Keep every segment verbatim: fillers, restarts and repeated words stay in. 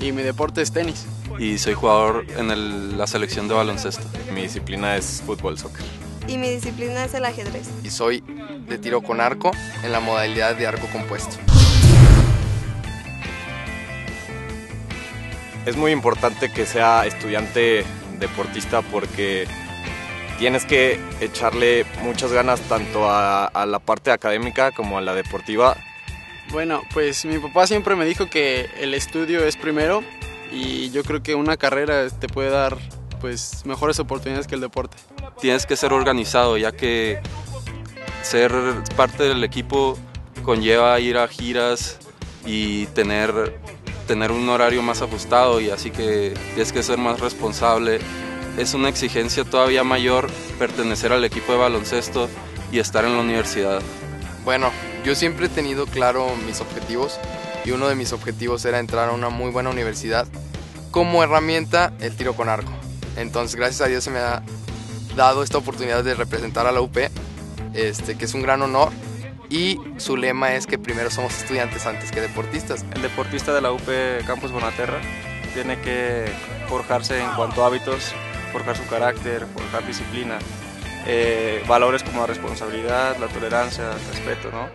y mi deporte es tenis. Y soy jugador en el, la selección de baloncesto. Mi disciplina es fútbol, soccer. Y mi disciplina es el ajedrez. Y soy de tiro con arco en la modalidad de arco compuesto. Es muy importante que sea estudiante deportista porque tienes que echarle muchas ganas tanto a, a la parte académica como a la deportiva. Bueno, pues mi papá siempre me dijo que el estudio es primero y yo creo que una carrera te puede dar pues mejores oportunidades que el deporte. Tienes que ser organizado, ya que ser parte del equipo conlleva ir a giras y tener, tener un horario más ajustado, y así que tienes que ser más responsable. Es una exigencia todavía mayor pertenecer al equipo de baloncesto y estar en la universidad. Bueno, yo siempre he tenido claro mis objetivos y uno de mis objetivos era entrar a una muy buena universidad. Como herramienta, el tiro con arco. Entonces, gracias a Dios se me ha dado esta oportunidad de representar a la U P, este, que es un gran honor. Y su lema es que primero somos estudiantes antes que deportistas. El deportista de la U P Campus Bonaterra tiene que forjarse en cuanto a hábitos, forjar su carácter, forjar disciplina, eh, valores como la responsabilidad, la tolerancia, el respeto, ¿no?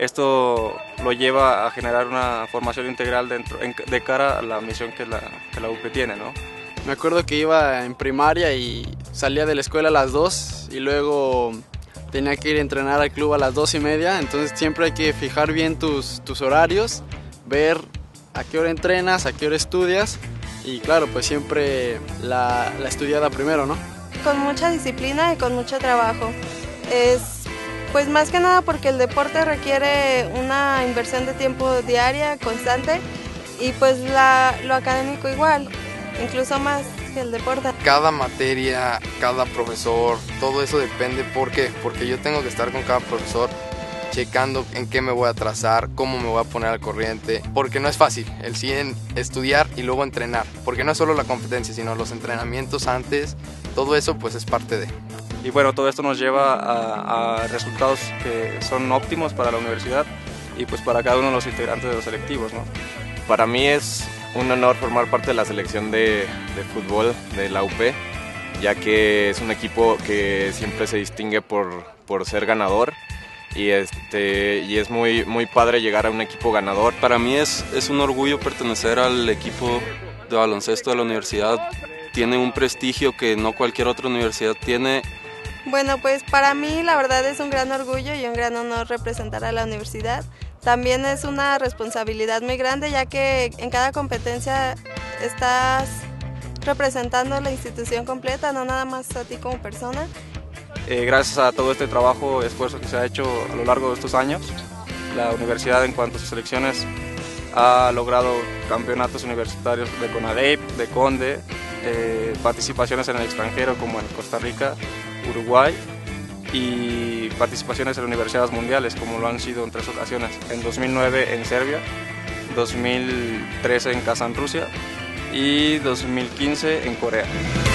Esto lo lleva a generar una formación integral dentro, en, de cara a la misión que la, que la U P tiene, ¿no? Me acuerdo que iba en primaria y salía de la escuela a las dos y luego tenía que ir a entrenar al club a las dos y media, entonces siempre hay que fijar bien tus, tus horarios, ver a qué hora entrenas, a qué hora estudias y claro, pues siempre la, la estudiada primero, ¿no? Con mucha disciplina y con mucho trabajo. Es pues más que nada porque el deporte requiere una inversión de tiempo diaria, constante, y pues la, lo académico igual, incluso más que el deporte. Cada materia, cada profesor, todo eso depende. ¿Por qué? Porque yo tengo que estar con cada profesor checando en qué me voy a trazar, cómo me voy a poner al corriente, porque no es fácil el sí en estudiar y luego entrenar, porque no es solo la competencia, sino los entrenamientos antes, todo eso pues es parte de. Y bueno, todo esto nos lleva a, a resultados que son óptimos para la universidad y pues para cada uno de los integrantes de los selectivos, ¿no? Para mí es un honor formar parte de la selección de, de fútbol de la U P, ya que es un equipo que siempre se distingue por, por ser ganador. Y, este, y es muy, muy padre llegar a un equipo ganador. Para mí es, es un orgullo pertenecer al equipo de baloncesto de la universidad. Tiene un prestigio que no cualquier otra universidad tiene. Bueno, pues para mí la verdad es un gran orgullo y un gran honor representar a la universidad. También es una responsabilidad muy grande, ya que en cada competencia estás representando la institución completa, no nada más a ti como persona. Eh, gracias a todo este trabajo, esfuerzo que se ha hecho a lo largo de estos años, la universidad en cuanto a sus selecciones ha logrado campeonatos universitarios de CONADEIP, de CONDE, eh, participaciones en el extranjero como en Costa Rica, Uruguay, y participaciones en universidades mundiales como lo han sido en tres ocasiones, en dos mil nueve en Serbia, dos mil trece en Kazán, Rusia, y dos mil quince en Corea.